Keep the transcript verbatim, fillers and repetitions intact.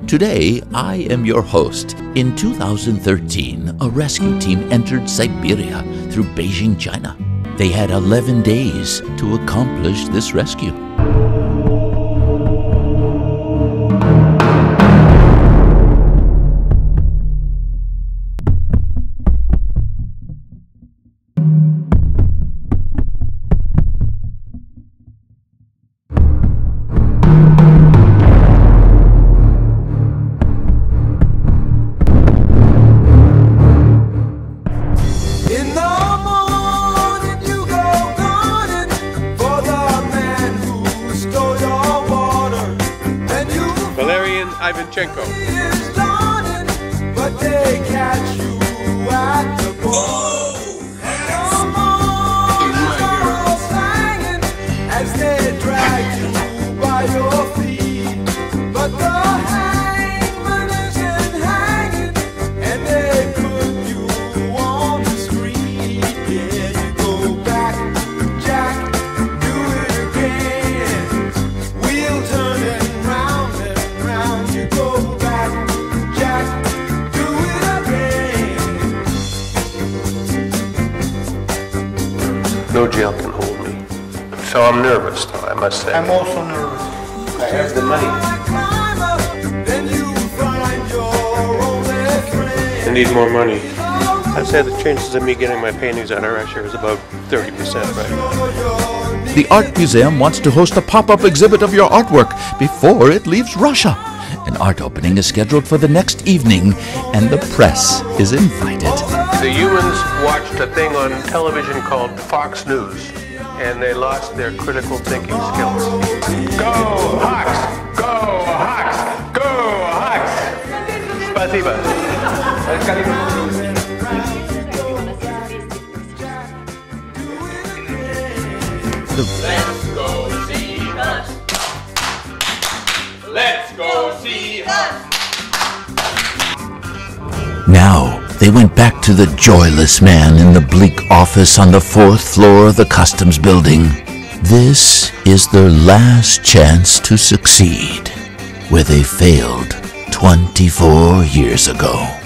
Today, I am your host. In two thousand thirteen, a rescue team entered Siberia through Beijing, China. They had eleven days to accomplish this rescue. Ivanchenko. But they catch you at the ball. As they drag you by your feet. But the hangman isn't hanging, and they put you on the street. Yeah, you go back, Jack, do it again. We'll turn it round and round. You go back, Jack, do it again. No jail can hold me. So I'm nervous, though, I must say. I'm also nervous. I have the money. I need more money. I'd say the chances of me getting my paintings out of Russia is about thirty percent right now. The Art Museum wants to host a pop-up exhibit of your artwork before it leaves Russia. An art opening is scheduled for the next evening, and the press is invited. The humans watched a thing on television called Fox News, and they lost their critical thinking skills. Go Hawks! Go Hawks! Go Hawks! Spasiba. Let's go see us. Let's go see us. Now, they went back to the joyless man in the bleak office on the fourth floor of the customs building. This is their last chance to succeed, where they failed twenty-four years ago.